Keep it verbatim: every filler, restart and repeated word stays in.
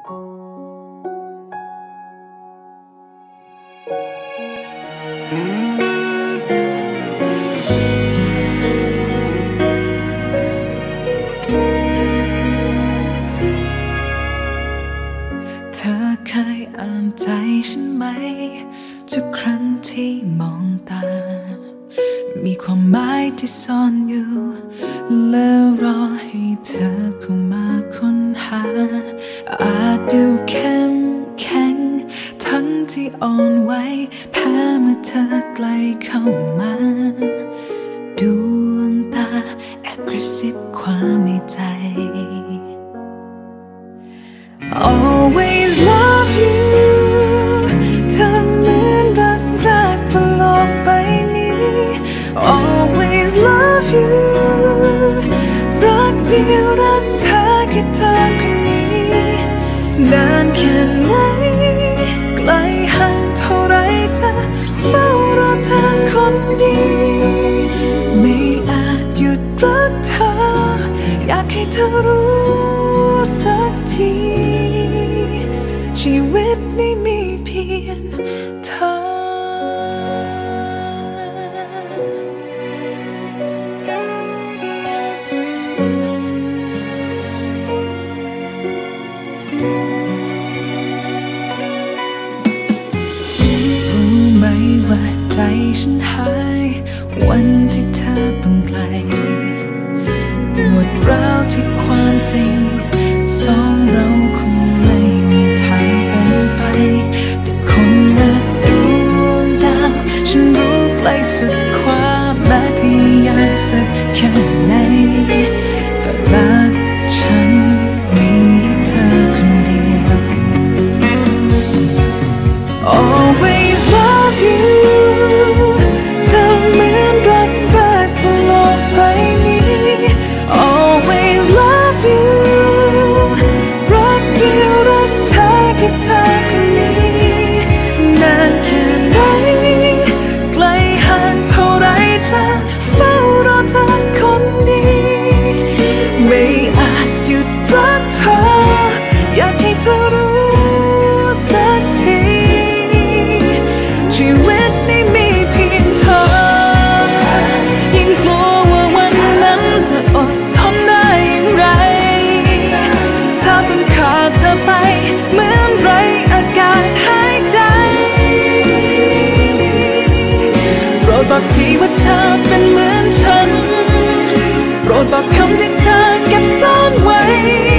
เธอเคยอ่านใจฉันไหมทุกครั้งที่มองตามีความหมายที่ซ่อนอยู่แล้วรอให้เธอเข้ามาค้นหาอาจดูเข้มแข็งทั้งที่อ่อนไหวแพ้เมื่อเธอใกล้เข้ามาดวงตาแอบกระซิบความในใจ Always love you เธอเหมือนรักแรกบนโลกใบนี้ Always love you รักเดียวรักเธอแค่เธอคนนี้นานแค่ไหนไกลห่างเท่าไรเธอเฝ้ารอเธอคนดีไม่อาจหยุดรักเธออยากให้เธอรู้สักทีชีวิตนี้มีเพียงเธอรู้ไหมว่าใจฉันหายวันที่เธอต้องไกลปวดร้าวที่ความจริงสองเราคงไม่มีทางเป็นไปดังคนละดวงดาวฉันรู้ไกลสุดความแม้พยายามสักแค่ไหนแต่รักฉันมีเธอคนเดียว Always love you เธอเหมือนรักแรกบนโลกใบนี้ Always love you รักเดียวรักเธอแค่เธอคนนี้นานแค่ไหนไกลห่างเท่าไรจะเฝ้ารอเธอคนนี้ไม่อาจหยุดรักเธออยากให้เธอรู้สักทีชีวิตนี้มีเพียงเธอยิ่งกลัวว่าวันนั้นจะอดทนได้อย่างไรถ้าต้องขาดเธอไปเหมือนไรอากาศหายใจโปรดบอกทีว่าเธอเป็นเหมือนฉันโปรดบอกคำที่เธอเก็บซ่อนไว้